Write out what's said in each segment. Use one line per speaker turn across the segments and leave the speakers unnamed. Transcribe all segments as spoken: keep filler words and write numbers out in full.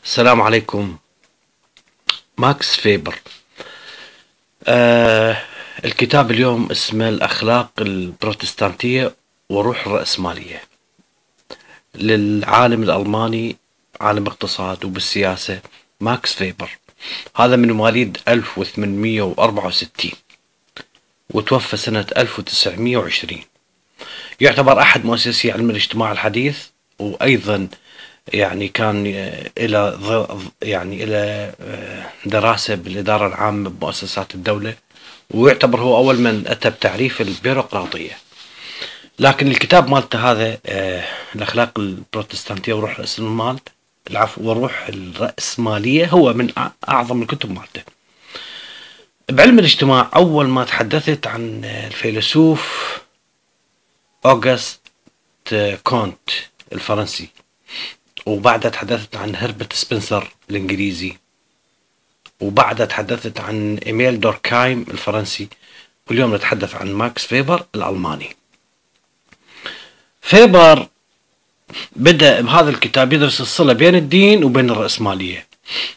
السلام عليكم. ماكس فيبر. آه الكتاب اليوم اسمه الأخلاق البروتستانتية وروح الرأسمالية، للعالم الألماني، عالم اقتصاد وبالسياسة، ماكس فيبر. هذا من مواليد ألف وثمانمئة وأربعة وستين وتوفى سنة ألف وتسعمئة وعشرين. يعتبر أحد مؤسسي علم الاجتماع الحديث، وأيضا يعني كان إلى يعني إلى دراسة بالإدارة العامة بمؤسسات الدولة، ويعتبر هو أول من أتى بتعريف البيروقراطية. لكن الكتاب مالته هذا الأخلاق البروتستانتية وروح رأس المال العفو وروح الرأسمالية هو من أعظم الكتب مالته. بعلم الاجتماع أول ما تحدثت عن الفيلسوف أوغست كونت الفرنسي، وبعدها تحدثت عن هربرت سبنسر الإنجليزي، وبعدها تحدثت عن إيميل دوركهايم الفرنسي، واليوم نتحدث عن ماكس فيبر الألماني. فيبر بدأ بهذا الكتاب يدرس الصلة بين الدين وبين الرأسمالية،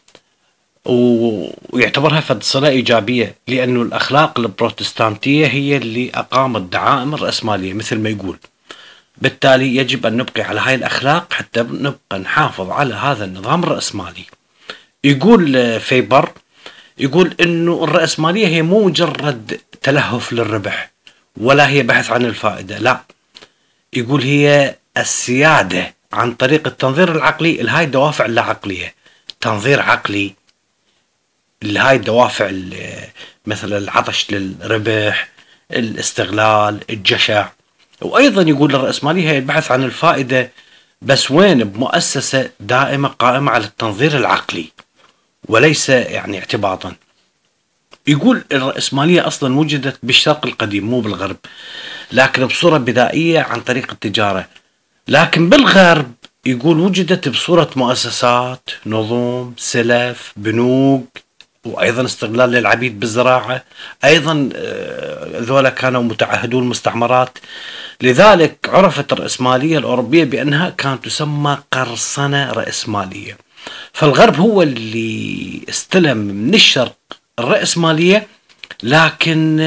ويعتبرها فد صلة إيجابية، لأنه الأخلاق البروتستانتية هي اللي أقامت دعائم الرأسمالية مثل ما يقول. بالتالي يجب أن نبقي على هاي الأخلاق حتى نبقى نحافظ على هذا النظام الرأسمالي. يقول فيبر يقول إنه الرأسمالية هي مو مجرد تلهف للربح ولا هي بحث عن الفائدة، لا، يقول هي السيادة عن طريق التنظير العقلي لهاي الدوافع اللا عقلية. تنظير عقلي لهاي الدوافع مثل العطش للربح، الاستغلال، الجشع. وأيضا يقول الرأسمالية هي البحث عن الفائدة، بس وين؟ بمؤسسة دائمة قائمة على التنظير العقلي وليس يعني اعتباطا. يقول الرأسمالية أصلا وجدت بالشرق القديم مو بالغرب، لكن بصورة بدائية عن طريق التجارة. لكن بالغرب يقول وجدت بصورة مؤسسات، نظم، سلف، بنوك، وأيضا استغلال للعبيد بالزراعة. أيضا ذولا كانوا متعهدون المستعمرات. لذلك عرفت الرأسمالية الأوروبية بأنها كانت تسمى قرصنة رأسمالية. فالغرب هو اللي استلم من الشرق الرأسمالية، لكن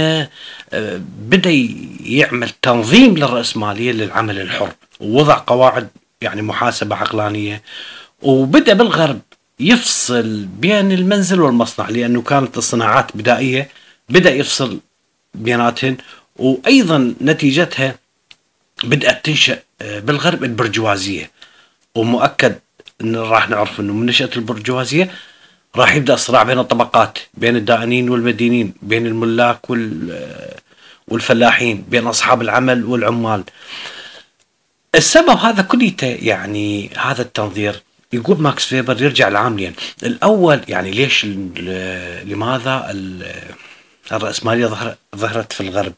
بدأ يعمل تنظيم للرأسمالية للعمل الحر، ووضع قواعد يعني محاسبة عقلانية. وبدأ بالغرب يفصل بين المنزل والمصنع، لأنه كانت الصناعات بدائية، بدأ يفصل بيناتهن. وأيضا نتيجتها بدأت تنشأ بالغرب البرجوازية، ومؤكد أن راح نعرف أنه من نشأة البرجوازية راح يبدأ الصراع بين الطبقات، بين الدائنين والمدينين، بين الملاك والفلاحين، بين أصحاب العمل والعمال. السبب هذا كله يعني هذا التنظير. يقول ماكس فيبر يرجع لعاملين. الأول يعني ليش لماذا الرأسمالية ظهرت في الغرب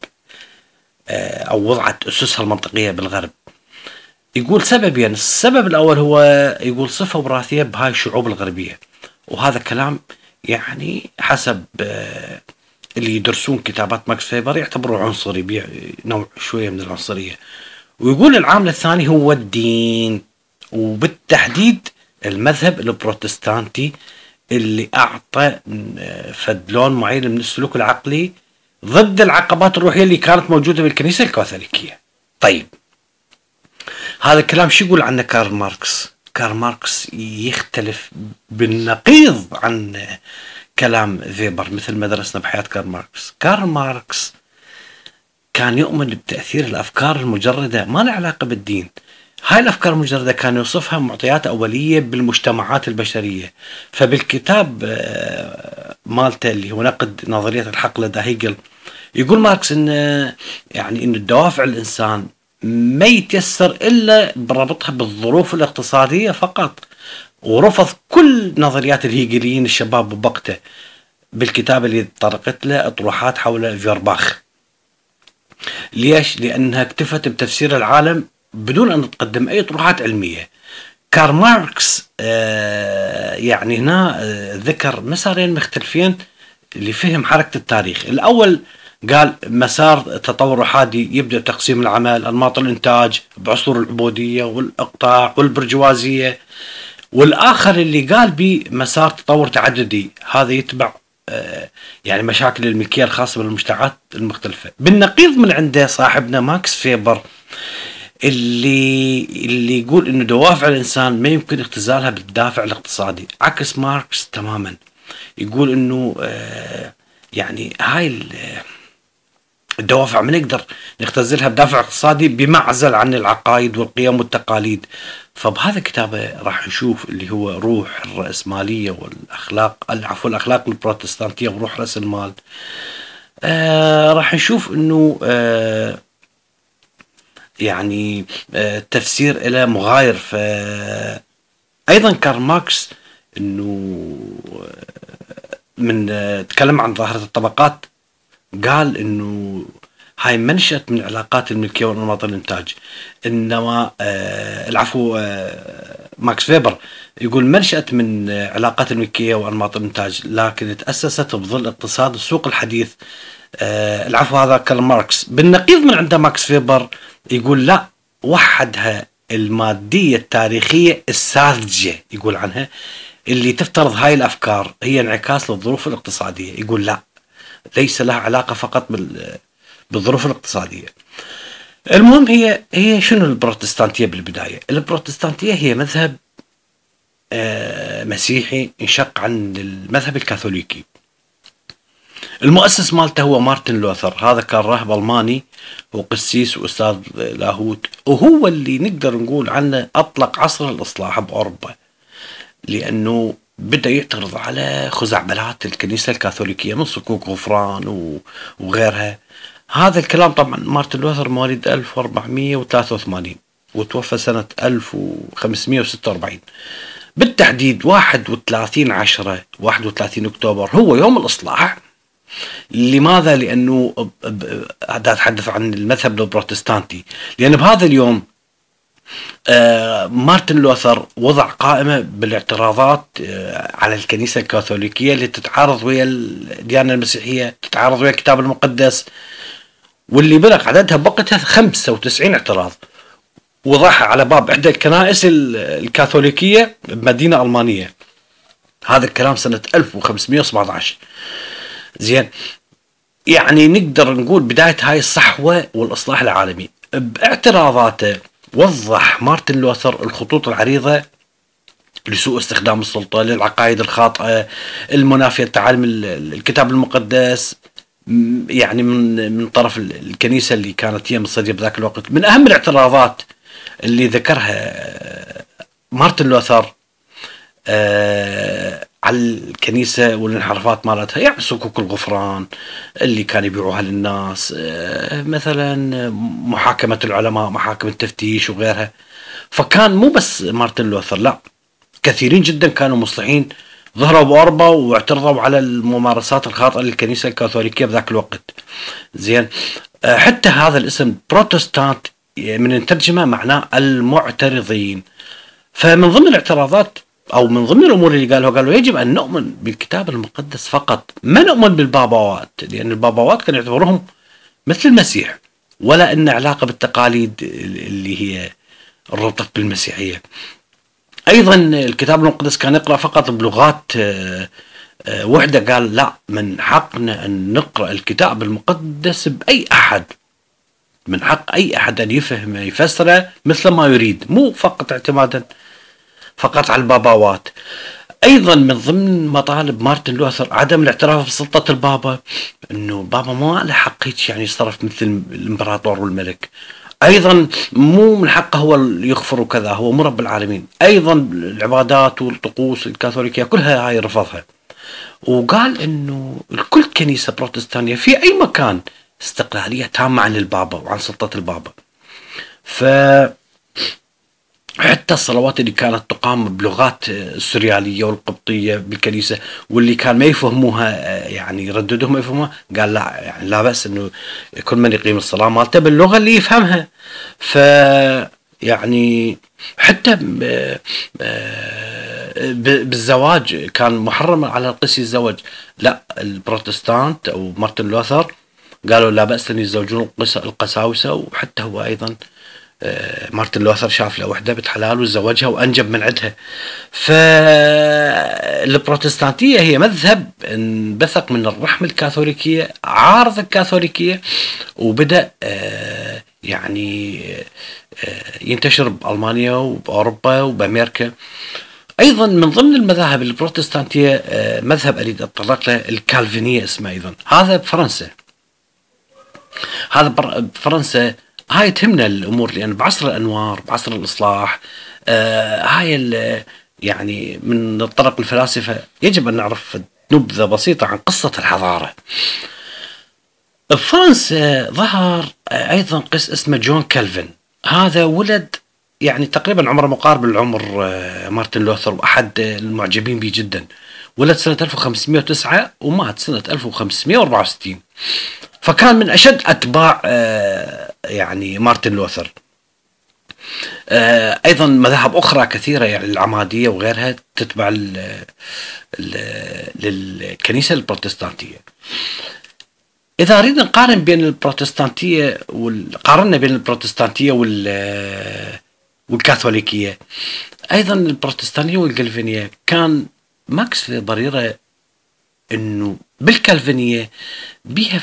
أو وضعت أسسها المنطقية بالغرب؟ يقول سببين. يعني السبب الأول هو يقول صفة وراثية بهاي الشعوب الغربية، وهذا كلام يعني حسب اللي يدرسون كتابات ماكس فيبر يعتبروا عنصري، نوع شوية من العنصرية. ويقول العامل الثاني هو الدين، وبالتحديد المذهب البروتستانتي اللي أعطى فدلون معين من السلوك العقلي ضد العقبات الروحية اللي كانت موجودة بالكنيسة الكاثوليكية. طيب هذا الكلام شو يقول عنه كارل ماركس؟ كارل ماركس يختلف بالنقيض عن كلام فيبر، مثل ما درسنا بحياة كارل ماركس. كارل ماركس كان يؤمن بتأثير الأفكار المجردة ما لها علاقة بالدين. هاي الأفكار المجردة كان يوصفها معطيات أولية بالمجتمعات البشرية. فبالكتاب مالته اللي هو نقد نظرية الحق لدى هيجل، يقول ماركس إن يعني إن الدوافع الإنسان ما يتيسر إلا بربطها بالظروف الاقتصادية فقط، ورفض كل نظريات الهيجليين الشباب بوقته بالكتاب اللي طرقت له أطروحات حول فيرباخ. ليش؟ لأنها اكتفت بتفسير العالم بدون أن تقدم أي أطروحات علمية. كارل ماركس آه يعني هنا آه ذكر مسارين مختلفين لفهم حركة التاريخ. الأول قال مسار تطور أحادي يبدأ تقسيم العمل، أنماط الإنتاج بعصور العبودية والإقطاع والبرجوازية، والآخر اللي قال بمسار تطور تعددي، هذا يتبع آه، يعني مشاكل الملكية الخاصة بالمجتمعات المختلفة. بالنقيض من عنده صاحبنا ماكس فيبر اللي اللي يقول انه دوافع الانسان ما يمكن اختزالها بالدافع الاقتصادي، عكس ماركس تماما. يقول انه آه، يعني هاي الدوافع ما نقدر نختزلها بدافع اقتصادي بمعزل عن العقائد والقيم والتقاليد. فبهذا كتابه راح نشوف اللي هو روح الرأسمالية والأخلاق، العفو الأخلاق البروتستانتية وروح رأس المال. آه راح نشوف انه آه يعني آه تفسير إلى مغاير. ف أيضا كارل ماركس انه من آه تكلم عن ظاهرة الطبقات، قال انه هاي منشأت من علاقات الملكية وانماط الانتاج، انما آه العفو آه ماكس فيبر يقول منشأت من آه علاقات الملكية وانماط الانتاج، لكن تأسست بظل اقتصاد السوق الحديث. آه العفو هذا كارل ماركس. بالنقيض من عند ماكس فيبر يقول لا، وحدها المادية التاريخية الساذجة، يقول عنها اللي تفترض هاي الأفكار هي انعكاس للظروف الاقتصادية. يقول لا، ليس لها علاقة فقط بالظروف الاقتصادية. المهم هي هي شنو البروتستانتية؟ بالبداية البروتستانتية هي مذهب مسيحي انشق عن المذهب الكاثوليكي. المؤسس مالته هو مارتن لوثر، هذا كان راهب ألماني وقسيس وأستاذ لاهوت، وهو اللي نقدر نقول عنه أطلق عصر الإصلاح بأوروبا، لأنه بدأ يعترض على خزعبلات الكنيسة الكاثوليكية من صكوك غفران وغيرها. هذا الكلام طبعا مارتن لوثر مواليد ألف وأربعمية وثلاثة وثمانين وتوفى سنة ألف وخمسمية وستة وأربعين بالتحديد واحد وثلاثين عشرة واحد وثلاثين أكتوبر هو يوم الإصلاح. لماذا؟ لأنه أتحدث عن المذهب البروتستانتي، لأن بهذا اليوم آه مارتن لوثر وضع قائمة بالاعتراضات آه على الكنيسة الكاثوليكية اللي تتعارض ويا الديانة المسيحية، تتعارض ويا الكتاب المقدس، واللي بلغ عددها بوقتها خمسة وتسعين اعتراض، وضعها على باب إحدى الكنائس الكاثوليكية بمدينة ألمانية. هذا الكلام سنة ألف وخمسمية وسبعة عشر. زين، يعني نقدر نقول بداية هاي الصحوة والإصلاح العالمي. باعتراضاته وضح مارتن لوثر الخطوط العريضة لسوء استخدام السلطة، للعقائد الخاطئة المنافية لتعاليم الكتاب المقدس، يعني من من طرف الكنيسة اللي كانت هي مصدية بذاك الوقت. من أهم الاعتراضات اللي ذكرها مارتن لوثر آه على الكنيسة والانحرافات مالتها، يعني صكوك الغفران اللي كانوا يبيعوها للناس، آه مثلا محاكمة العلماء، محاكم التفتيش وغيرها. فكان مو بس مارتن لوثر، لا، كثيرين جدا كانوا مصلحين ظهروا بأوروبا واعترضوا على الممارسات الخاطئة للكنيسة الكاثوليكية بذاك الوقت. زين، آه حتى هذا الاسم بروتستانت من الترجمة معناه المعترضين. فمن ضمن الاعتراضات أو من ضمن الأمور اللي قالوا قالوا يجب أن نؤمن بالكتاب المقدس فقط، ما نؤمن بالبابوات، لأن البابوات كانوا يعتبروهم مثل المسيح، ولا أن علاقة بالتقاليد اللي هي الربطت بالمسيحية. أيضا الكتاب المقدس كان يقرأ فقط بلغات وحدة. قال لا، من حقنا أن نقرأ الكتاب المقدس بأي أحد، من حق أي أحد أن يفهم يفسره مثل ما يريد، مو فقط اعتمادا فقط على الباباوات. أيضا من ضمن مطالب مارتن لوثر عدم الاعتراف بسلطة البابا، أنه البابا ما له حق هيك يعني يتصرف مثل الإمبراطور والملك. أيضا مو من حقه هو يغفر وكذا، هو مو رب العالمين. أيضا العبادات والطقوس الكاثوليكية كلها هاي رفضها، وقال أنه الكل كنيسة بروتستانية في أي مكان استقلالية تامة عن البابا وعن سلطة البابا. ف حتى الصلوات اللي كانت تقام بلغات السريالية والقبطية بالكنيسة واللي كان ما يفهموها يعني يرددوهم ما يفهموها، قال لا، يعني لا بأس انه كل من يقيم الصلاة مالته باللغة اللي يفهمها. ف يعني حتى بالزواج كان محرم على القسي الزواج، لا، البروتستانت او مارتن لوثر قالوا لا بأس ان يتزوجون القساوسة، وحتى هو ايضا مارتن لوثر شاف له وحدة بنت حلال وتزوجها وأنجب من عندها. فالبروتستانتية هي مذهب انبثق من الرحمة الكاثوليكية، عارض الكاثوليكية، وبدأ يعني ينتشر بألمانيا وبأوروبا وبأمريكا. أيضا من ضمن المذاهب البروتستانتية مذهب أريد أتطرق له الكالفينية اسمه أيضا، هذا بفرنسا. هذا بفرنسا هاي تهمنا الأمور، لأن بعصر الأنوار بعصر الإصلاح آه هاي يعني من الطرق الفلاسفة يجب أن نعرف نبذة بسيطة عن قصة الحضارة. بفرنسا ظهر أيضا قس اسمه جون كالفن. هذا ولد يعني تقريبا عمره مقارب لعمر مارتن لوثر، وأحد المعجبين به جدا. ولد سنة ألف وخمسمائة وتسعة ومات سنة ألف وخمسمائة وأربعة وستين، فكان من أشد أتباع يعني مارتن لوثر. أيضا مذاهب أخرى كثيرة يعني العمادية وغيرها تتبع للكنيسة البروتستانتية. إذا أريد نقارن بين البروتستانتية وقارنا بين البروتستانتية والكاثوليكية، أيضا البروتستانتية والكالفينية كان ماكس فيبر يرى إنه بالكالفينية بيها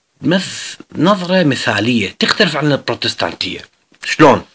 نظرة مثالية تختلف عن البروتستانتية. شلون؟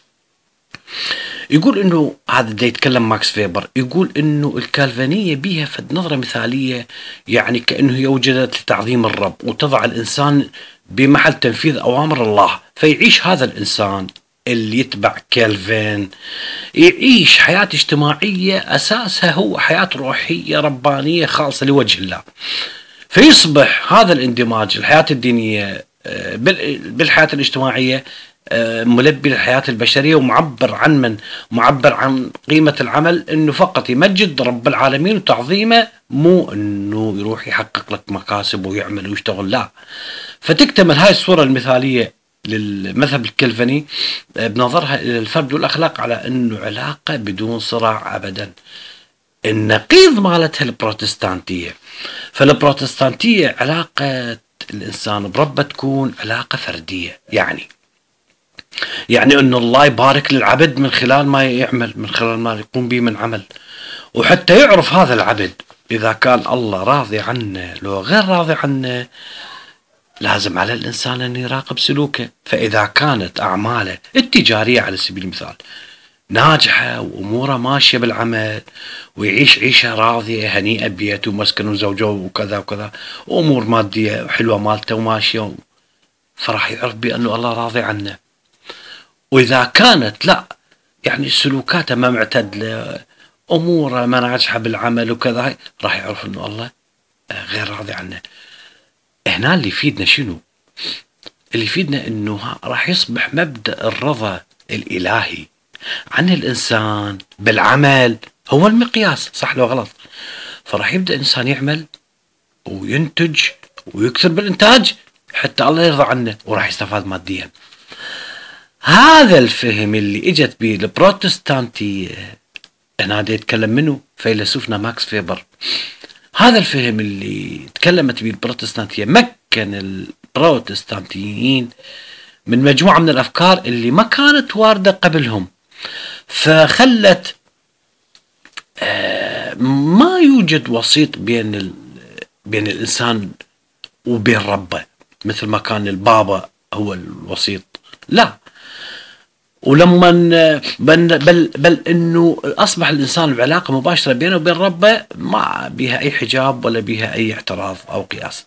يقول إنه هذا دا يتكلم ماكس فيبر، يقول إنه الكالفينية بيها فد نظرة مثالية، يعني كأنه هي وجدت لتعظيم الرب وتضع الإنسان بمحل تنفيذ أوامر الله، فيعيش هذا الإنسان اللي يتبع كالفين يعيش حياة اجتماعية أساسها هو حياة روحية ربانية خالصة لوجه الله، فيصبح هذا الاندماج الحياة الدينية بالحياة الاجتماعية ملبي للحياة البشرية، ومعبر عن من معبر عن قيمة العمل، انه فقط يمجد رب العالمين وتعظيمه، مو انه يروح يحقق لك مكاسب ويعمل ويشتغل، لا. فتكتمل هاي الصورة المثالية للمذهب الكلفني بنظرها الى الفرد والاخلاق على انه علاقة بدون صراع ابدا. النقيض مالتها البروتستانتية، فالبروتستانتية علاقة الانسان بربه تكون علاقة فردية، يعني يعني أن الله يبارك للعبد من خلال ما يعمل، من خلال ما يقوم به من عمل، وحتى يعرف هذا العبد إذا كان الله راضي عنه لو غير راضي عنه، لازم على الإنسان أن يراقب سلوكه. فإذا كانت أعماله التجارية على سبيل المثال ناجحة وأموره ماشية بالعمل، ويعيش عيشة راضية هنيئة بيته ومسكن وزوجه وكذا وكذا، وأمور مادية حلوة مالته وماشية، فراح يعرف بأنه الله راضي عنه. وإذا كانت لا يعني سلوكاته ما معتدلة، أموره ما ناجحة بالعمل وكذا، راح يعرف أنه الله غير راضي عنه. هنا اللي يفيدنا شنو؟ اللي يفيدنا أنه راح يصبح مبدأ الرضا الإلهي عن الإنسان بالعمل هو المقياس، صح لو غلط؟ فراح يبدأ الإنسان يعمل وينتج ويكثر بالإنتاج حتى الله يرضى عنه، وراح يستفاد ماديا. هذا الفهم اللي اجت به البروتستانتية، هنا دا يتكلم منه فيلسوفنا ماكس فيبر، هذا الفهم اللي تكلمت به البروتستانتية مكن البروتستانتيين من مجموعة من الأفكار اللي ما كانت واردة قبلهم، فخلت ما يوجد وسيط بين بين الإنسان وبين ربه، مثل ما كان البابا هو الوسيط، لا. ولما بل, بل, بل انه اصبح الانسان بعلاقه مباشره بينه وبين ربه، ما بها اي حجاب ولا بها اي اعتراض او قياس.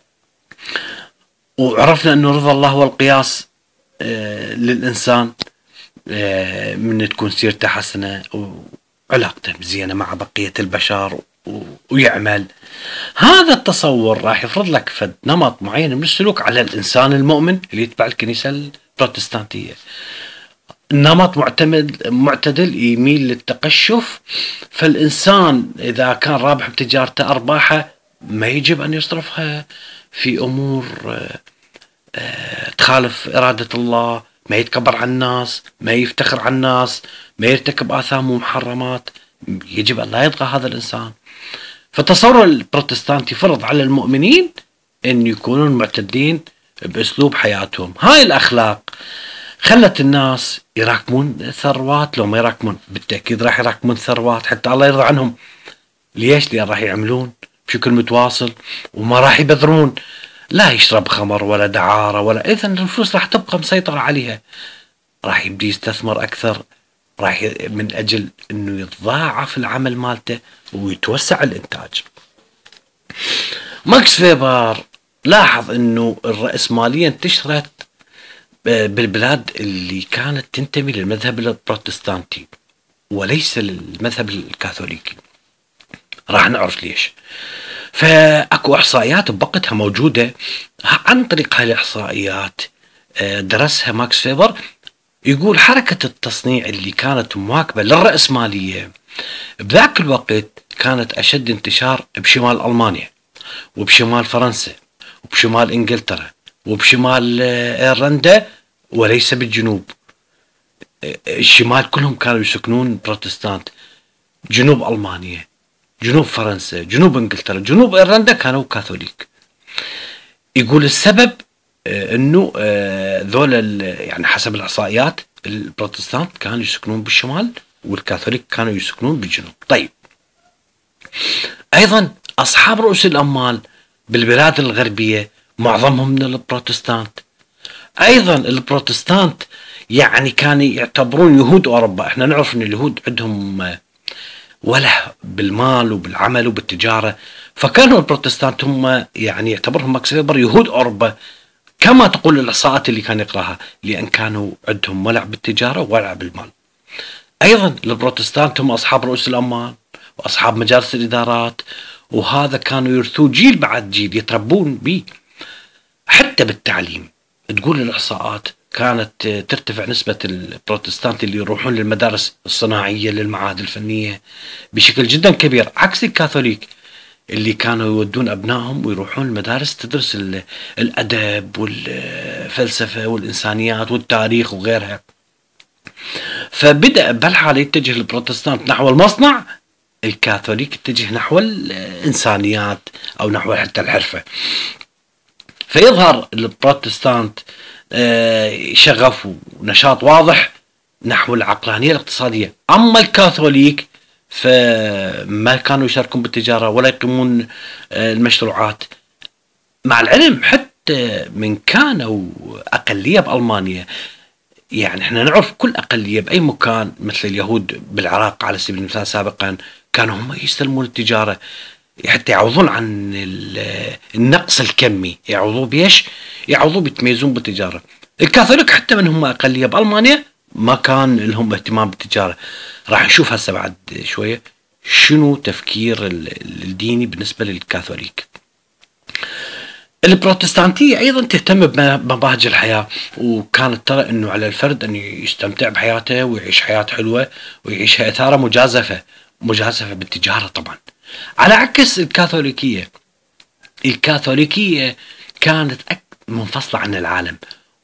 وعرفنا انه رضا الله هو القياس آه للانسان، آه من تكون سيرته حسنه وعلاقته زينه مع بقيه البشر ويعمل. هذا التصور راح يفرض لك فد نمط معين من السلوك على الانسان المؤمن اللي يتبع الكنيسه البروتستانتيه. نمط معتمد معتدل يميل للتقشف، فالإنسان إذا كان رابح بتجارته أرباحه ما يجب أن يصرفها في أمور تخالف إرادة الله، ما يتكبر على الناس، ما يفتخر على الناس، ما يرتكب آثام ومحرمات، يجب أن لا يطغى هذا الإنسان. فتصور البروتستانتي فرض على المؤمنين أن يكونون معتدلين بأسلوب حياتهم. هاي الأخلاق خلت الناس يراكمون ثروات. لو ما يراكمون بالتأكيد راح يراكمون ثروات حتى الله يرضى عنهم. ليش؟ لأن راح يعملون بشكل متواصل وما راح يبذرون، لا يشرب خمر ولا دعارة ولا، إذن الفلوس راح تبقى مسيطرة عليها. راح يبدي يستثمر أكثر، راح ي... من أجل أنه يتضاعف العمل مالته ويتوسع الإنتاج. ماكس فيبر لاحظ أنه الرأسمالية انتشرت بالبلاد اللي كانت تنتمي للمذهب البروتستانتي وليس للمذهب الكاثوليكي. راح نعرف ليش. فأكو إحصائيات بوقتها موجودة، عن طريق هاي الإحصائيات درسها ماكس فيبر. يقول حركة التصنيع اللي كانت مواكبة للرأسمالية بذاك الوقت كانت أشد انتشار بشمال ألمانيا وبشمال فرنسا وبشمال إنجلترا وبشمال إيرلندا وليس بالجنوب. الشمال كلهم كانوا يسكنون بروتستانت، جنوب ألمانيا، جنوب فرنسا، جنوب إنجلترا، جنوب إيرلندا كانوا كاثوليك. يقول السبب انه ذول يعني حسب الاحصائيات البروتستانت كانوا يسكنون بالشمال والكاثوليك كانوا يسكنون بالجنوب. طيب، ايضا اصحاب رؤوس الاموال بالبلاد الغربيه معظمهم من البروتستانت. ايضا البروتستانت يعني كانوا يعتبرون يهود اوروبا. احنا نعرف ان اليهود عندهم وله بالمال وبالعمل وبالتجاره، فكانوا البروتستانت هم يعني يعتبرهم ماكس فيبر يهود اوروبا كما تقول الإحصاءات اللي كان يقراها، لأن كانوا عندهم ولع بالتجارة وولع بالمال. أيضا البروتستانت هم أصحاب رؤوس الأموال وأصحاب مجالس الإدارات، وهذا كانوا يرثوه جيل بعد جيل يتربون به. حتى بالتعليم تقول الإحصاءات كانت ترتفع نسبة البروتستانت اللي يروحون للمدارس الصناعية للمعاهد الفنية بشكل جدا كبير، عكس الكاثوليك اللي كانوا يودون أبنائهم ويروحون المدارس تدرس الأدب والفلسفة والإنسانيات والتاريخ وغيرها. فبدأ بالحالة يتجه البروتستانت نحو المصنع، الكاثوليك يتجه نحو الإنسانيات أو نحو حتى الحرفة. فيظهر البروتستانت شغف ونشاط واضح نحو العقلانية الاقتصادية، أما الكاثوليك فما كانوا يشاركون بالتجارة ولا يقيمون المشروعات. مع العلم حتى من كانوا أقلية بألمانيا، يعني احنا نعرف كل أقلية بأي مكان مثل اليهود بالعراق على سبيل المثال سابقا كانوا هم يستلمون التجارة حتى يعوضون عن النقص الكمي. يعوضوا بيش؟ يعوضوا بيتميزون بالتجارة. الكاثوليك حتى من هم أقلية بألمانيا ما كان لهم اهتمام بالتجارة. راح نشوف هسه بعد شوية شنو تفكير الديني بالنسبة للكاثوليك. البروتستانتية أيضا تهتم بمباهج الحياة، وكانت ترى أنه على الفرد أن يستمتع بحياته ويعيش حياة حلوة ويعيشها إثارة مجازفة مجازفة بالتجارة طبعا، على عكس الكاثوليكية. الكاثوليكية كانت منفصلة عن العالم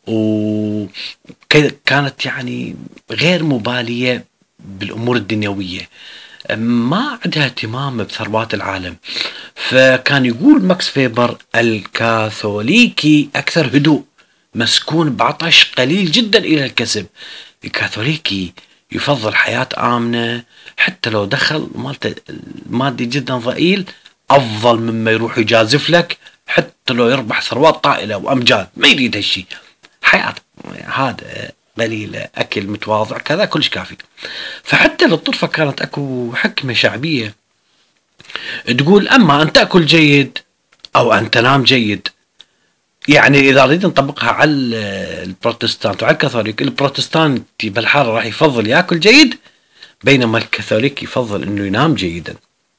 وكانت يعني غير مبالية بالأمور الدنيوية، ما عندها اهتمام بثروات العالم. فكان يقول ماكس فيبر الكاثوليكي أكثر هدوء، مسكون بعطش قليل جدا إلى الكسب. الكاثوليكي يفضل حياة آمنة، حتى لو دخل مالته المادي جدا ضئيل أفضل مما يروح يجازف لك، حتى لو يربح ثروات طائلة وأمجاد ما يريد هالشي. حياة هذا قليلة، أكل متواضع، كذا كلش كافي. فحتى للطرفة كانت أكو حكمة شعبية تقول أما أن تأكل جيد أو أن تنام جيد. يعني إذا أريد نطبقها على البروتستانت وعلى الكاثوليك، البروتستانتي بالحالة راح يفضل يأكل جيد، بينما الكاثوليك يفضل أنه ينام جيدا.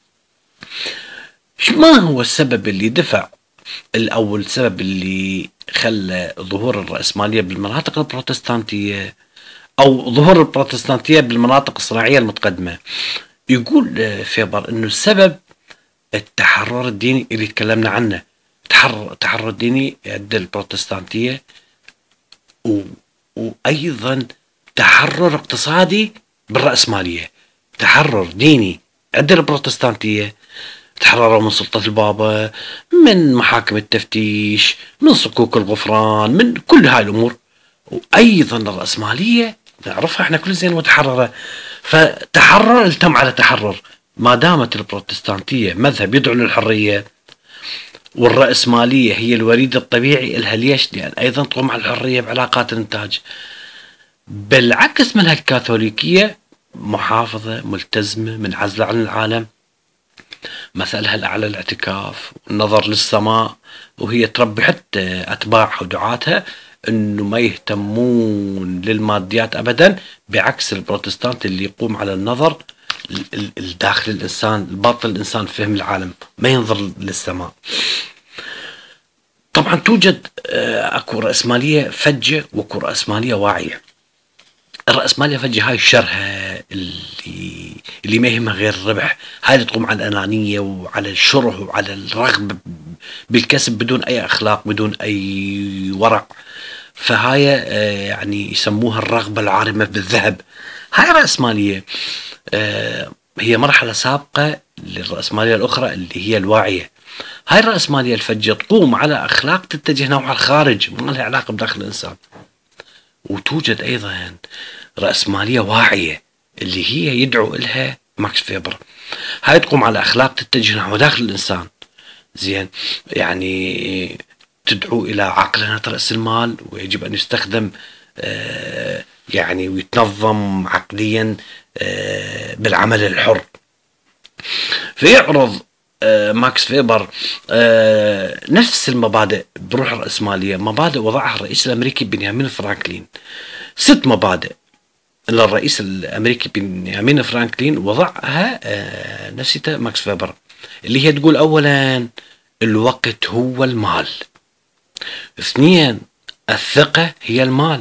ما هو السبب اللي دفع الأول السبب اللي خلى ظهور الرأسمالية بالمناطق البروتستانتية أو ظهور البروتستانتية بالمناطق الصناعية المتقدمة؟ يقول فيبر أنه السبب التحرر الديني اللي تكلمنا عنه. تحرر التحرر الديني عند البروتستانتية، و... وأيضا تحرر اقتصادي بالرأسمالية. تحرر ديني عند البروتستانتية، تحرروا من سلطة البابا، من محاكم التفتيش، من صكوك الغفران، من كل هاي الأمور. وأيضا الرأسمالية نعرفها احنا كل زين متحررة، فتحرر التم على تحرر. ما دامت البروتستانتية مذهب يدعو للحرية، والرأسمالية هي الوريد الطبيعي لها. ليش؟ لأن أيضا تقوم على الحرية بعلاقات الإنتاج. بالعكس منها الكاثوليكية محافظة ملتزمة منعزلة عن العالم، مثلها الأعلى الاعتكاف والنظر للسماء، وهي تربي حتى أتباعها ودعاتها أنه ما يهتمون للماديات أبدا، بعكس البروتستانت اللي يقوم على النظر الداخل الإنسان، الباطن الإنسان، فهم العالم، ما ينظر للسماء. طبعا توجد أكو رأسمالية فجة وأكو رأسمالية واعية. الرأسمالية فجة هاي شرها اللي اللي ما يهمها غير الربح، هاي اللي تقوم على الأنانية وعلى الشره وعلى الرغبة بالكسب بدون أي أخلاق، بدون أي ورع. فهاي يعني يسموها الرغبة العارمة بالذهب. هاي رأسمالية هي مرحلة سابقة للرأسمالية الأخرى اللي هي الواعية. هاي الرأسمالية الفجة تقوم على أخلاق تتجه نوع الخارج، ما لها علاقة بداخل الإنسان. وتوجد أيضا رأسمالية واعية اللي هي يدعو إلها ماكس فيبر. هاي تقوم على أخلاق تتجه نحو داخل الإنسان، زين، يعني تدعو إلى عقلنة رأس المال، ويجب أن يستخدم آه يعني ويتنظم عقليا آه بالعمل الحر. فيعرض آه ماكس فيبر آه نفس المبادئ بروح الرأسمالية، مبادئ وضعها الرئيس الأمريكي بنيامين فرانكلين. ست مبادئ للرئيس الأمريكي بنيامين فرانكلين وضعها آه نفسيته ماكس فيبر، اللي هي تقول أولا الوقت هو المال، اثنين الثقة هي المال،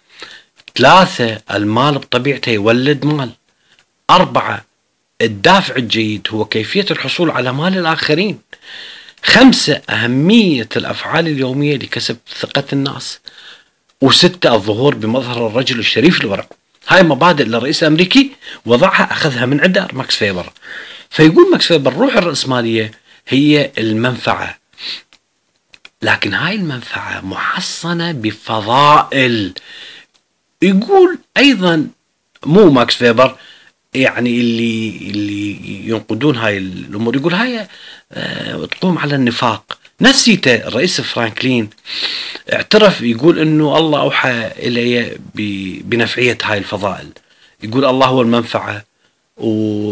ثلاثة المال بطبيعته يولد مال، أربعة الدافع الجيد هو كيفية الحصول على مال الآخرين، خمسة أهمية الأفعال اليومية لكسب ثقة الناس، وستة الظهور بمظهر الرجل الشريف الورع. هاي مبادئ للرئيس الأمريكي وضعها أخذها من عند ماكس فيبر. فيقول ماكس فيبر روح الرأسمالية هي المنفعة، لكن هاي المنفعة محصنة بفضائل. يقول أيضا مو ماكس فيبر يعني اللي اللي ينقدون هاي الأمور، يقول هاي اه تقوم على النفاق. نفسيته الرئيس فرانكلين اعترف، يقول انه الله اوحى الي بنفعية هاي الفضائل. يقول الله هو المنفعة، و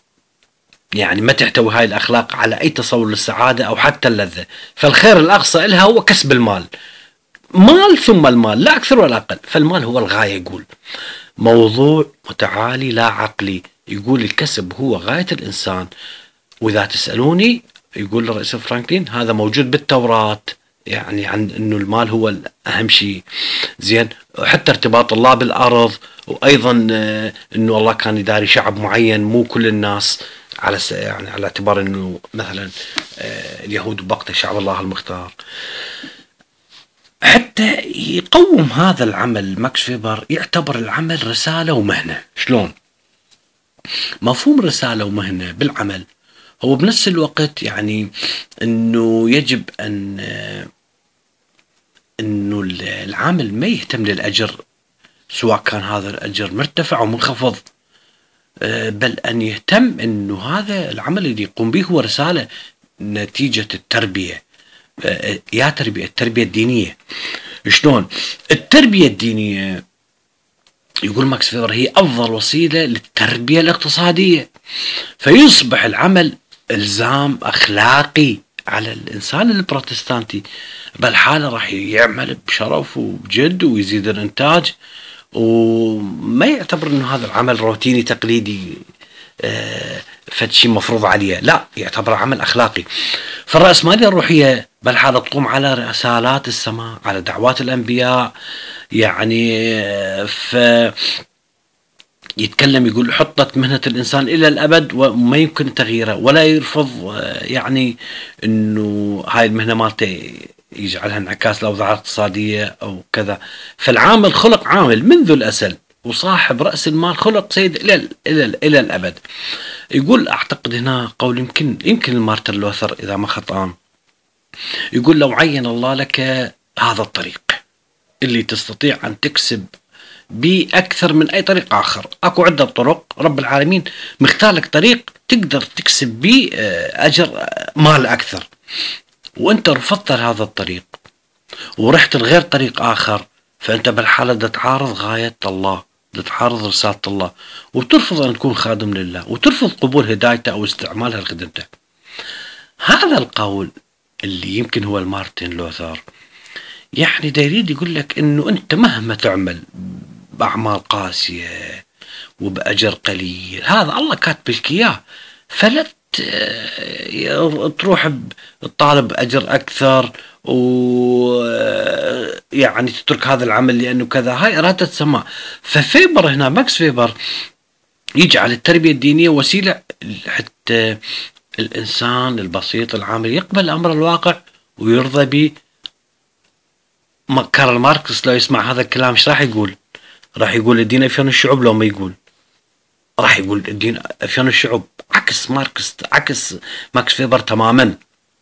يعني ما تحتوي هاي الأخلاق على أي تصور للسعادة أو حتى اللذة، فالخير الأقصى إلها هو كسب المال، مال ثم المال، لا أكثر ولا أقل. فالمال هو الغاية. يقول موضوع متعالي لا عقلي. يقول الكسب هو غاية الإنسان، وإذا تسألوني يقول الرئيس فرانكلين هذا موجود بالتوراة، يعني عن انه المال هو اهم شيء، زين. حتى ارتباط الله بالارض، وايضا انه الله كان يداري شعب معين مو كل الناس، على يعني على اعتبار انه مثلا اليهود بوقته شعب الله المختار. حتى يقوم هذا العمل ماكس فيبر يعتبر العمل رسالة ومهنة. شلون؟ مفهوم رسالة ومهنة بالعمل هو بنفس الوقت يعني انه يجب ان انه العامل ما يهتم للاجر، سواء كان هذا الاجر مرتفع او منخفض، بل ان يهتم انه هذا العمل اللي يقوم به هو رسالة نتيجة التربية. يا تربية التربية الدينية. شلون؟ التربية الدينية يقول ماكس فيبر هي افضل وسيلة للتربية الاقتصادية، فيصبح العمل الزام اخلاقي على الانسان البروتستانتي، بالحالة راح يعمل بشرف وبجد ويزيد الانتاج، وما يعتبر انه هذا العمل روتيني تقليدي آه فد شيء مفروض عليه، لا، يعتبر عمل اخلاقي. فالرأسمالية الروحية بالحالة تقوم على رسالات السماء، على دعوات الانبياء، يعني ف يتكلم يقول حطت مهنة الإنسان إلى الأبد وما يمكن تغييرها، ولا يرفض يعني إنه هاي المهنة مالته يجعلها انعكاس لأوضاع اقتصادية أو كذا. فالعامل خلق عامل منذ الأزل، وصاحب رأس المال خلق سيد إلى إلى إلى الأبد. يقول أعتقد هنا قول يمكن يمكن مارتن لوثر إذا ما خطأان، يقول لو عين الله لك هذا الطريق اللي تستطيع أن تكسب بأكثر من أي طريق آخر. أكو عدة طرق، رب العالمين مختار لك طريق تقدر تكسب به أجر مال أكثر، وأنت رفضت هذا الطريق ورحت لغير طريق آخر، فأنت بالحالة دا تعارض غاية الله، دا تعارض رسالة الله، وترفض أن تكون خادم لله، وترفض قبول هدايته أو استعمالها لخدمته. هذا القول اللي يمكن هو المارتن لوثر، يعني دا يريد يقول لك إنه أنت مهما تعمل بأعمال قاسية وبأجر قليل، هذا الله كاتب لك إياه، فلا تروح بطالب أجر أكثر ويعني تترك هذا العمل لأنه كذا. هاي إرادة السماء. ففيبر هنا، ماكس فيبر، يجعل التربية الدينية وسيلة حتى الإنسان البسيط العامل يقبل أمر الواقع ويرضى به. كارل ماركس لو يسمع هذا الكلام ايش راح يقول؟ راح يقول الدين أفيون الشعوب. لو ما يقول راح يقول الدين أفيون الشعوب، عكس ماركس، عكس ماكس فيبر تماما.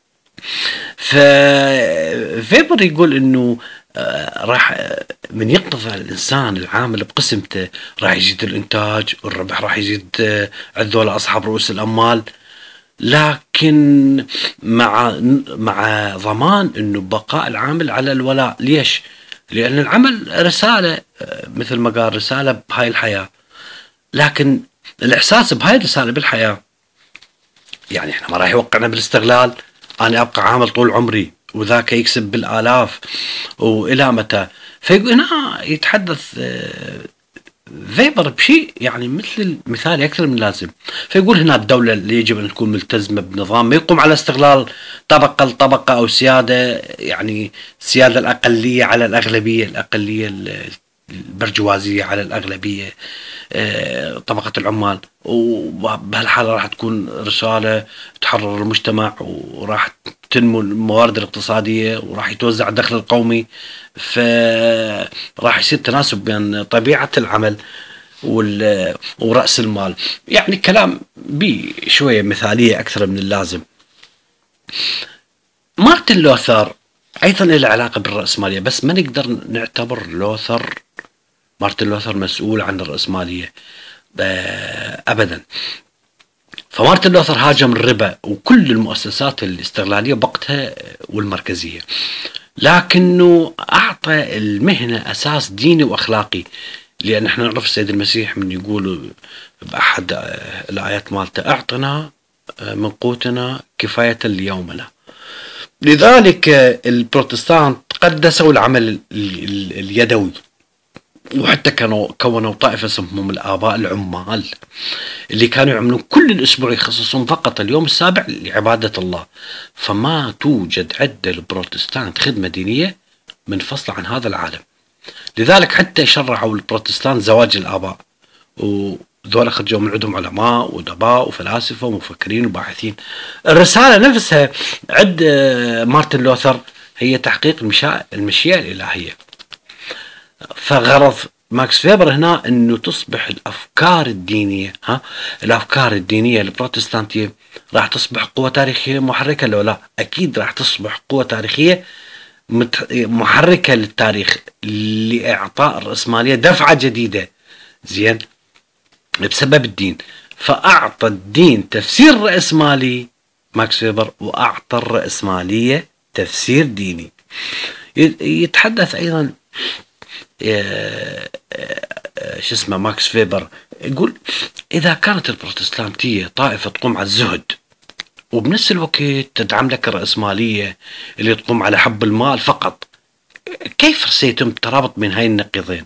ففيبر يقول انه راح من يقتضي الانسان العامل بقسمته راح يزيد الانتاج والربح، راح يزيد عندول اصحاب رؤوس الاموال، لكن مع مع ضمان انه بقاء العامل على الولاء. ليش؟ لان العمل رسالة، مثل ما قال رسالة بهاي الحياة، لكن الاحساس بهاي الرسالة بالحياة يعني احنا ما راح يوقعنا بالاستغلال، انا ابقى عامل طول عمري وذاك يكسب بالالاف والى متى. فيقول هنا يتحدث فيبر بشيء يعني مثل المثال اكثر من لازم. فيقول هنا الدولة اللي يجب ان تكون ملتزمة بنظام ما يقوم على استغلال طبقة لطبقة او سيادة، يعني سيادة الاقلية على الاغلبية، الاقلية البرجوازية على الاغلبية، طبقة العمال. وبهالحالة راح تكون رسالة تحرر المجتمع، وراح تنمو الموارد الاقتصادية، وراح يتوزع الدخل القومي، فراح يصير تناسب بين طبيعة العمل ورأس المال. يعني كلام بشوية مثالية أكثر من اللازم. مارتن لوثر أيضا له علاقة بالرأسمالية، بس ما نقدر نعتبر لوثر مارتن لوثر مسؤول عن الرأسمالية أبدا. فمارتن لوثر هاجم الربا وكل المؤسسات الاستغلالية بوقتها والمركزية، لكنه أعطى المهنة أساس ديني وأخلاقي. لأن احنا نعرف السيد المسيح من يقول بأحد الآيات مالته أعطنا من قوتنا كفاية ليومنا. لذلك البروتستانت قدسوا العمل اليدوي، وحتى كانوا كونوا طائفة اسمهم الآباء العمال، اللي كانوا يعملون كل الأسبوع يخصصون فقط اليوم السابع لعبادة الله. فما توجد عند البروتستانت خدمة دينية منفصلة عن هذا العالم. لذلك حتى شرعوا البروتستانت زواج الآباء، وذولا خرجوا من عندهم علماء ودباء وفلاسفة ومفكرين وباحثين. الرسالة نفسها عند مارتن لوثر هي تحقيق المشيئة الإلهية. فغرض ماكس فيبر هنا انه تصبح الافكار الدينية، ها الافكار الدينية البروتستانتية راح تصبح قوة تاريخية محركة. لو لا، اكيد راح تصبح قوة تاريخية محركة للتاريخ لاعطاء الرأسمالية دفعة جديدة، زين، بسبب الدين. فاعطى الدين تفسير رأسمالي ماكس فيبر، واعطى الرأسمالية تفسير ديني. يتحدث ايضا شو اسمه ماكس فيبر، يقول إذا كانت البروتستانتية طائفة تقوم على الزهد وبنفس الوقت تدعم لك الرأسمالية اللي تقوم على حب المال فقط، كيف سيتم الترابط بين هاي النقيضين؟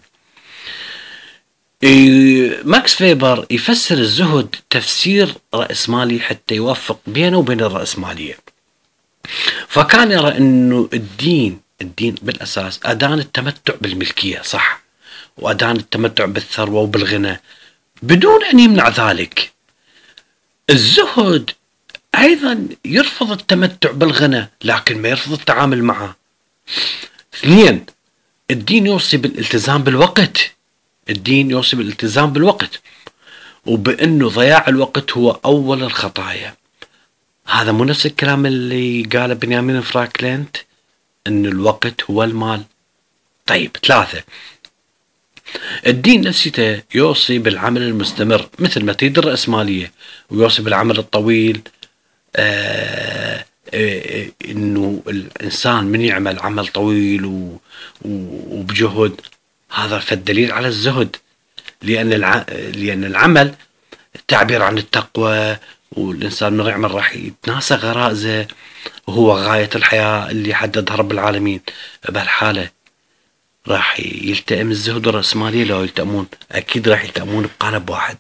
ماكس فيبر يفسر الزهد تفسير رأسمالي حتى يوفق بينه وبين الرأسمالية. فكان يرى أنه الدين الدين بالأساس أدان التمتع بالملكية، صح، وأدان التمتع بالثروة وبالغنى بدون أن يمنع ذلك. الزهد أيضا يرفض التمتع بالغنى لكن ما يرفض التعامل معه. اثنين، الدين يوصي بالالتزام بالوقت، الدين يوصي بالالتزام بالوقت، وبأنه ضياع الوقت هو أول الخطايا. هذا مو نفس الكلام اللي قاله بنيامين فرانكلين، أن الوقت هو المال. طيب ثلاثة، الدين نفسيته يوصي بالعمل المستمر مثل ما تريد الرأسمالية، ويوصي بالعمل الطويل. آه آه انه الانسان من يعمل عمل طويل و- و- وبجهد، هذا فالدليل على الزهد، لان الع... لان العمل تعبير عن التقوى، والانسان من يعمل راح يتناسى غرائزه، وهو غاية الحياة اللي حددها رب العالمين. بهالحالة راح يلتئم الزهد والرأسمالية لو يلتئمون؟ أكيد راح يلتئمون بقالب واحد.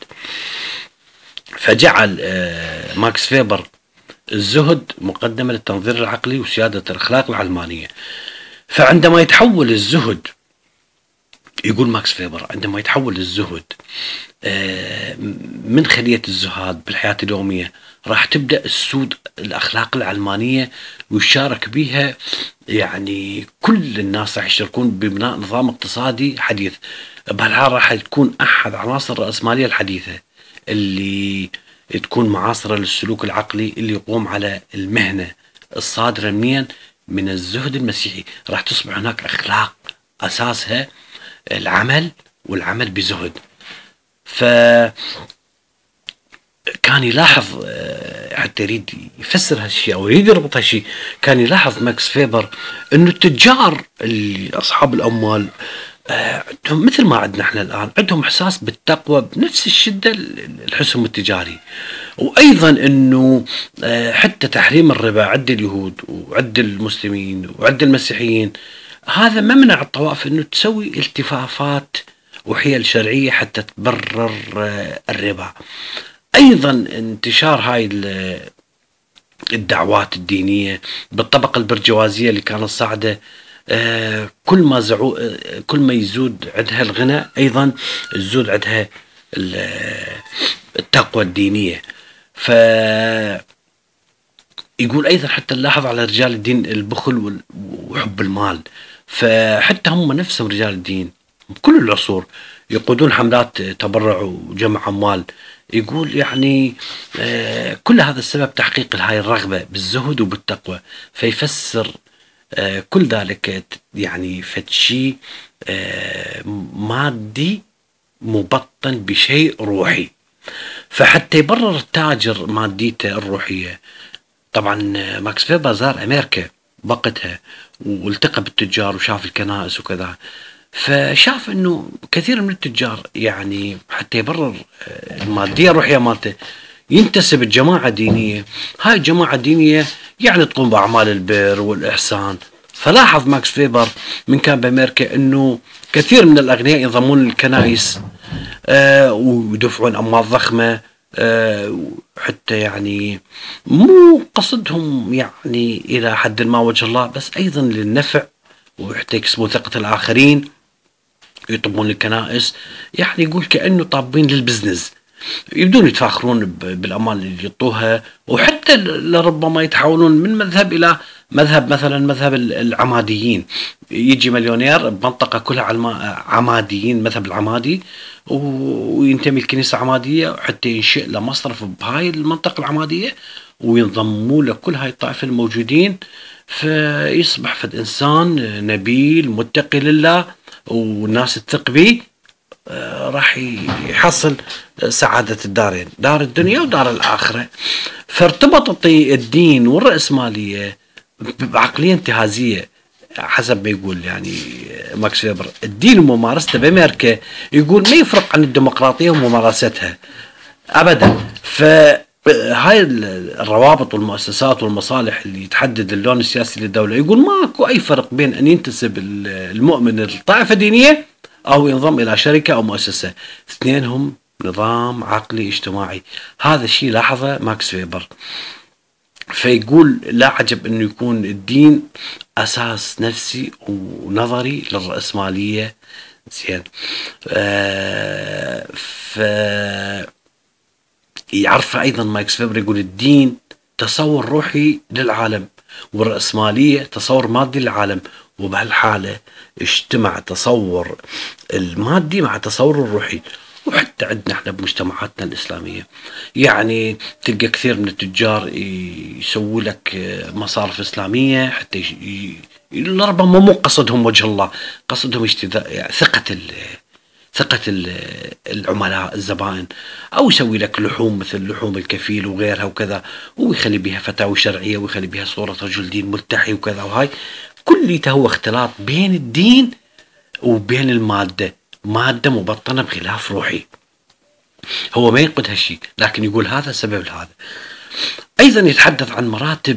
فجعل آه، ماكس فيبر الزهد مقدمة للتنظير العقلي وسيادة الأخلاق العلمانية. فعندما يتحول الزهد، يقول ماكس فيبر، عندما يتحول الزهد آه، من خلية الزهاد بالحياة اليومية، راح تبدأ السود الأخلاق العلمانية، ويشارك بها يعني كل الناس، راح يشتركون ببناء نظام اقتصادي حديث. بهالحال راح تكون أحد عناصر الرأسمالية الحديثة اللي تكون معاصرة للسلوك العقلي اللي يقوم على المهنة الصادرة منين؟ من الزهد المسيحي. راح تصبح هناك أخلاق أساسها العمل، والعمل بزهد. فكان يلاحظ آه، حتى يريد يفسر هالشيء او يريد يربط هالشيء، كان يلاحظ ماكس فيبر انه التجار اللي اصحاب الاموال آه، عندهم مثل ما عندنا احنا الان، عندهم احساس بالتقوى بنفس الشده الحسم التجاري. وايضا انه آه، حتى تحريم الربا عند اليهود وعند المسلمين وعند المسيحيين، هذا ما منع الطوائف انه تسوي التفافات وحيل شرعية حتى تبرر آه، الربا. ايضا انتشار هاي الدعوات الدينية بالطبقة البرجوازية اللي كانت صاعدة، آه، كل ما زعو آه، كل ما يزود عندها الغنى، ايضا تزود عندها التقوى الدينية. ف يقول ايضا حتى نلاحظ على رجال الدين البخل وال- وحب المال. فحتى هم نفسهم رجال الدين بكل العصور يقودون حملات تبرع وجمع اموال. يقول يعني آه، كل هذا السبب تحقيق هاي الرغبة بالزهد وبالتقوى. فيفسر آه، كل ذلك يعني فتشي آه، مادي مبطن بشيء روحي. فحتى يبرر التاجر ماديته الروحية، طبعا ماكس فيبر زار أمريكا وقتها والتقى بالتجار وشاف الكنائس وكذا، فشاف انه كثير من التجار يعني حتى يبرر آه، المادية الروحية مالته ينتسب الجماعة دينية. هاي الجماعة الدينية يعني تقوم بأعمال البر والإحسان. فلاحظ ماكس فيبر من كان بأمريكا انه كثير من الأغنياء ينضمون للكنائس آه ويدفعون أموال ضخمة، آه حتى يعني مو قصدهم يعني إلى حد ما وجه الله، بس أيضا للنفع وحتى يكسبون ثقة الآخرين، يطبون الكنائس. يعني يقول كأنه طابين للبزنس، يبدون يتفاخرون ب- بالأموال اللي يعطوها، وحتى ل- لربما يتحولون من مذهب إلى مذهب، مثلا مذهب ال- العماديين. يجي مليونير بمنطقة كلها علما- عماديين، مذهب العمادي، و- وينتمي الكنيسة عمادية حتى ينشئ له مصرف بهاي المنطقة العمادية، وينضموا له كل هاي الطائفة الموجودين. فيصبح فد إنسان نبيل متقي لله والناس تثق به، آه، راح يحصل سعادة الدارين، دار الدنيا ودار الآخرة. فارتبط الدين والرأسمالية بعقلية انتهازية حسب ما يقول يعني ماكس فيبر. الدين وممارسته بأمريكا يقول ما يفرق عن الديمقراطية وممارستها أبدا. فهاي الروابط والمؤسسات والمصالح اللي تحدد اللون السياسي للدولة، يقول ماكو أي فرق بين أن ينتسب المؤمن لطائفة دينية أو ينضم إلى شركة أو مؤسسة، اثنينهم نظام عقلي اجتماعي. هذا الشيء لاحظه ماكس فيبر. فيقول لا عجب أنه يكون الدين أساس نفسي ونظري للرأسمالية. زين. آه ف يعرف أيضا ماكس فيبر، يقول الدين تصور روحي للعالم، والرأسمالية تصور مادي للعالم. وبهالحالة اجتمع تصور المادي مع تصور الروحي. وحتى عندنا احنا بمجتمعاتنا الإسلامية يعني تلقى كثير من التجار يسووا لك مصارف إسلامية حتى لربما مو قصدهم وجه الله، قصدهم اجتذا يعني ثقة ال ثقة العملاء الزبائن، أو يسوي لك لحوم مثل لحوم الكفيل وغيرها وكذا، ويخلي بها فتاوي شرعية ويخلي بها صورة رجل دين ملتحي وكذا. وهاي كليته هو اختلاط بين الدين وبين المادة، مادة مبطنة بخلاف روحي. هو ما ينقد هالشيء، لكن يقول هذا سبب هذا. أيضا يتحدث عن مراتب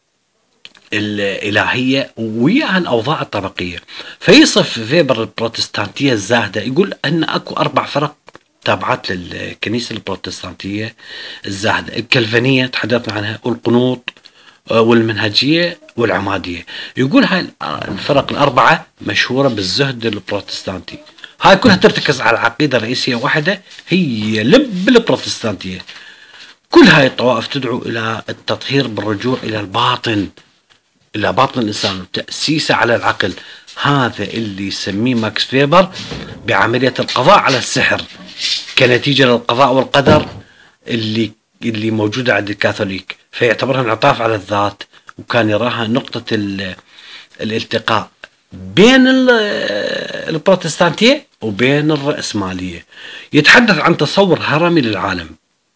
الإلهية وياها الأوضاع الطبقية، فيصف فيبر البروتستانتية الزاهدة، يقول أن أكو أربع فرق تابعات للكنيسة البروتستانتية الزاهدة: الكلفانية تحدثنا عنها، والقنوط والمنهجية والعمادية. يقول هاي الفرق الأربعة مشهورة بالزهد البروتستانتي. هاي كلها ترتكز على عقيدة رئيسية واحدة هي لب البروتستانتية. كل هاي الطوائف تدعو إلى التطهير بالرجوع إلى الباطن، إلى باطن الإنسان وتأسيسه على العقل. هذا اللي يسميه ماكس فيبر بعملية القضاء على السحر كنتيجة للقضاء والقدر اللي اللي موجودة عند الكاثوليك، فيعتبرها انعطاف على الذات، وكان يراها نقطة الالتقاء بين البروتستانتية وبين الرأسمالية. يتحدث عن تصور هرمي للعالم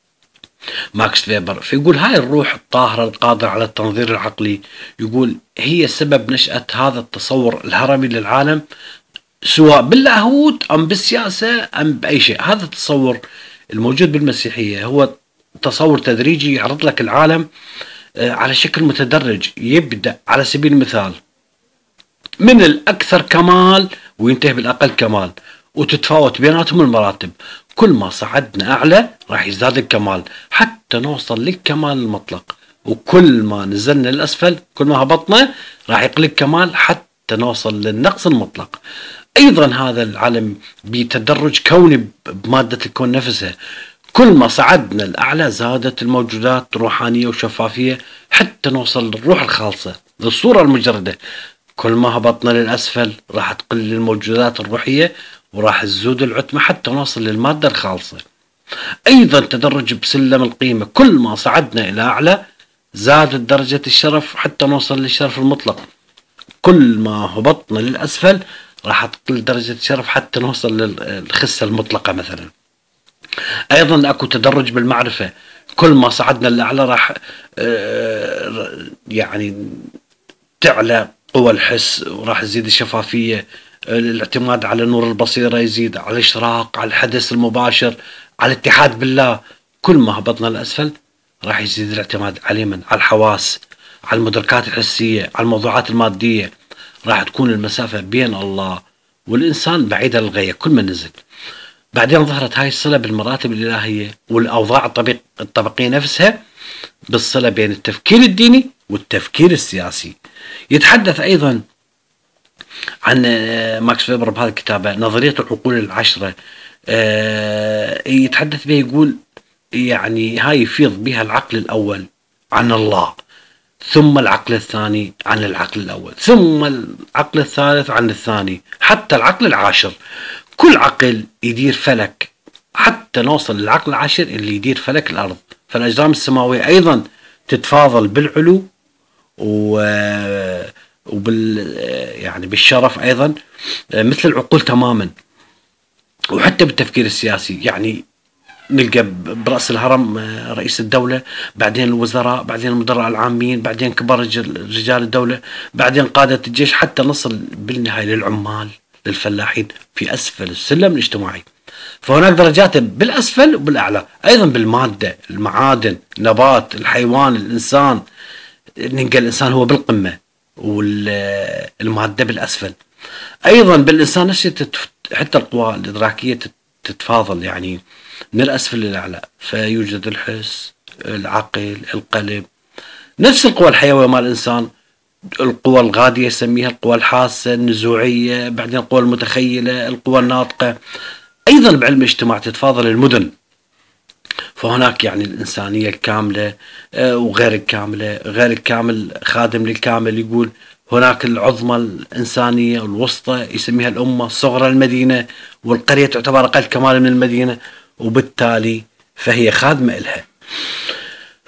ماكس فيبر، فيقول هاي الروح الطاهرة القادرة على التنظير العقلي، يقول هي سبب نشأة هذا التصور الهرمي للعالم، سواء باللاهوت أم بالسياسة أم بأي شيء. هذا التصور الموجود بالمسيحية هو تصور تدريجي يعرض لك العالم على شكل متدرج، يبدأ على سبيل المثال من الأكثر كمال وينتهي بالأقل كمال، وتتفاوت بيناتهم المراتب. كل ما صعدنا أعلى راح يزداد الكمال حتى نوصل للكمال المطلق، وكل ما نزلنا للأسفل كل ما هبطنا راح يقل الكمال حتى نوصل للنقص المطلق. أيضا هذا العالم بتدرج كوني بمادة الكون نفسها. كل ما صعدنا الأعلى زادت الموجودات روحانية وشفافية حتى نوصل للروح الخالصة للصورة المجردة. كل ما هبطنا للأسفل راح تقل الموجودات الروحية وراح تزود العتمة حتى نوصل للمادة الخالصة. أيضا تدرج بسلم القيمة، كل ما صعدنا إلى أعلى زادت درجة الشرف حتى نوصل للشرف المطلق. كل ما هبطنا للأسفل راح تقل درجة الشرف حتى نوصل للخسة المطلقة مثلا. أيضا أكو تدرج بالمعرفة، كل ما صعدنا للأعلى راح يعني تعلى قوى الحس وراح تزيد الشفافية، الاعتماد على نور البصيرة يزيد، على الاشراق، على الحدث المباشر، على الاتحاد بالله. كل ما هبطنا للأسفل راح يزيد الاعتماد على من؟ على الحواس، على المدركات الحسية، على الموضوعات المادية. راح تكون المسافة بين الله والإنسان بعيدة للغاية كل ما نزل. بعدين ظهرت هاي الصلة بالمراتب الإلهية والأوضاع الطبق الطبقية نفسها بالصلة بين التفكير الديني والتفكير السياسي. يتحدث أيضا عن ماكس فيبر بهذا الكتاب نظرية العقول العشرة، يتحدث بها يقول يعني هاي يفيض بها العقل الأول عن الله، ثم العقل الثاني عن العقل الأول، ثم العقل الثالث عن الثاني، حتى العقل العاشر. كل عقل يدير فلك حتى نوصل للعقل العاشر اللي يدير فلك الأرض. فالأجرام السماوية أيضا تتفاضل بالعلو و وبال يعني بالشرف أيضا مثل العقول تماما، وحتى بالتفكير السياسي. يعني نلقى برأس الهرم رئيس الدولة، بعدين الوزراء، بعدين المدراء العامين، بعدين كبار رجال الدولة، بعدين قادة الجيش، حتى نصل بالنهاية للعمال للفلاحين في أسفل السلم الاجتماعي. فهناك درجات بالأسفل وبالأعلى. أيضا بالمادة، المعادن، النبات، الحيوان، الإنسان، نلقى الإنسان هو بالقمة والمادة بالأسفل. أيضا بالإنسان نفسه حتى القوى الإدراكية تتفاضل يعني من الأسفل للأعلى، فيوجد الحس، العقل، القلب، نفس القوى الحيوية مال الإنسان، القوى الغادية يسميها القوى الحاسة النزوعية، بعدين القوى المتخيلة، القوى الناطقة. أيضا بعلم الاجتماع تتفاضل المدن، فهناك يعني الإنسانية الكاملة وغير الكاملة، غير الكامل خادم للكامل. يقول هناك العظمى الإنسانية والوسطى يسميها الأمة، صغرى المدينة، والقرية تعتبر أقل كمال من المدينة، وبالتالي فهي خادمة إلها.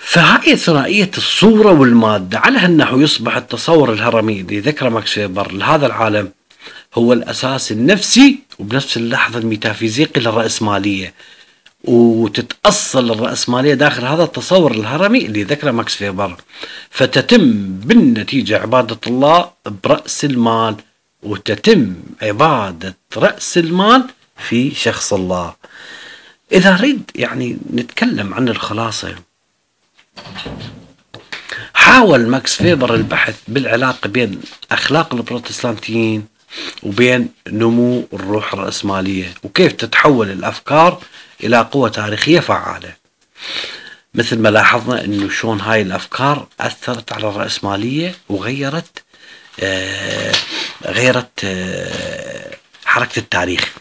فهاي ثنائية الصورة والمادة على هالنحو يصبح التصور الهرمي اللي ذكره ماكس فيبر لهذا العالم هو الأساس النفسي وبنفس اللحظة الميتافيزيقي للرأسمالية، وتتأصل الرأسمالية داخل هذا التصور الهرمي اللي ذكره ماكس فيبر، فتتم بالنتيجة عبادة الله برأس المال، وتتم عبادة رأس المال في شخص الله. إذا نريد يعني نتكلم عن الخلاصة، حاول ماكس فيبر البحث بالعلاقة بين أخلاق البروتستانتيين وبين نمو الروح الرأسمالية، وكيف تتحول الأفكار إلى قوة تاريخية فعالة. مثل ما لاحظنا أنه شون هاي الأفكار أثرت على الرأسمالية وغيرت آه غيرت آه حركة التاريخ.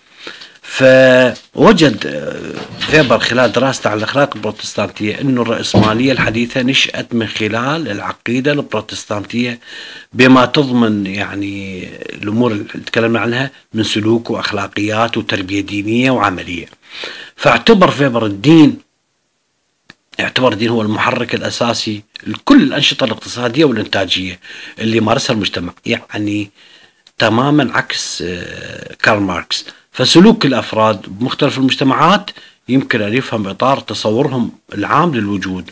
فوجد فيبر خلال دراسته على الأخلاق البروتستانتية أن الرأسمالية الحديثة نشأت من خلال العقيدة البروتستانتية بما تضمن يعني الأمور اللي تكلمنا عنها من سلوك وأخلاقيات وتربية دينية وعملية. فاعتبر فيبر الدين اعتبر الدين هو المحرك الأساسي لكل الأنشطة الاقتصادية والإنتاجية اللي يمارسها المجتمع، يعني تماما عكس كارل ماركس. فسلوك الأفراد بمختلف المجتمعات يمكن أن يفهم بإطار تصورهم العام للوجود.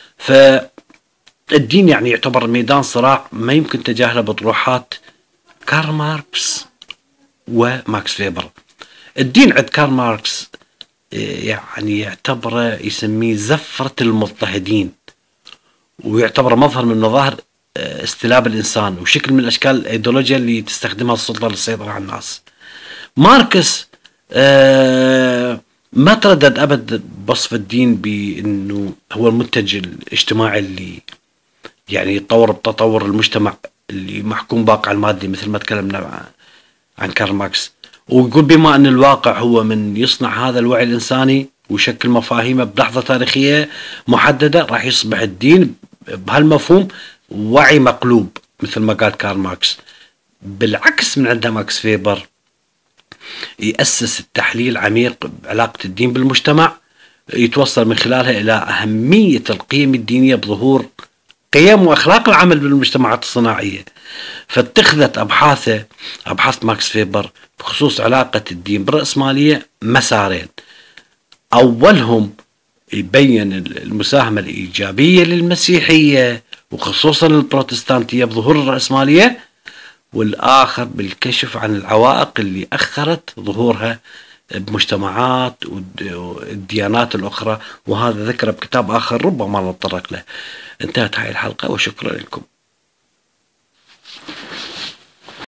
فالدين يعني يعتبر ميدان صراع ما يمكن تجاهله بطروحات كارل ماركس وماكس فيبر. الدين عند كارل ماركس يعني يعتبره يسميه زفرة المضطهدين، ويعتبر مظهر من مظاهر استلاب الإنسان وشكل من أشكال الأيديولوجيا اللي تستخدمها السلطة للسيطرة على الناس. ماركس آه ما تردد أبد بوصف الدين بأنه هو المنتج الاجتماعي اللي يعني يتطور بتطور المجتمع اللي محكوم باقع المادي مثل ما تكلمنا عن كارل ماركس، ويقول بما أن الواقع هو من يصنع هذا الوعي الإنساني ويشكل مفاهيمه بلحظة تاريخية محددة، راح يصبح الدين بهالمفهوم وعي مقلوب مثل ما قال كارل ماركس. بالعكس من عند ماكس فيبر يأسس التحليل عميق بعلاقة الدين بالمجتمع، يتوصل من خلالها إلى أهمية القيم الدينية بظهور قيم وأخلاق العمل بالمجتمعات الصناعية. فاتخذت أبحاثه أبحاث ماكس فيبر بخصوص علاقة الدين بالرأسمالية مسارين، أولهم يبين المساهمة الإيجابية للمسيحية وخصوصا البروتستانتية بظهور الرأسمالية، والآخر بالكشف عن العوائق اللي أخرت ظهورها بمجتمعات والديانات الأخرى، وهذا ذكره بكتاب آخر ربما نتطرق له. انتهت هاي الحلقة وشكرا لكم.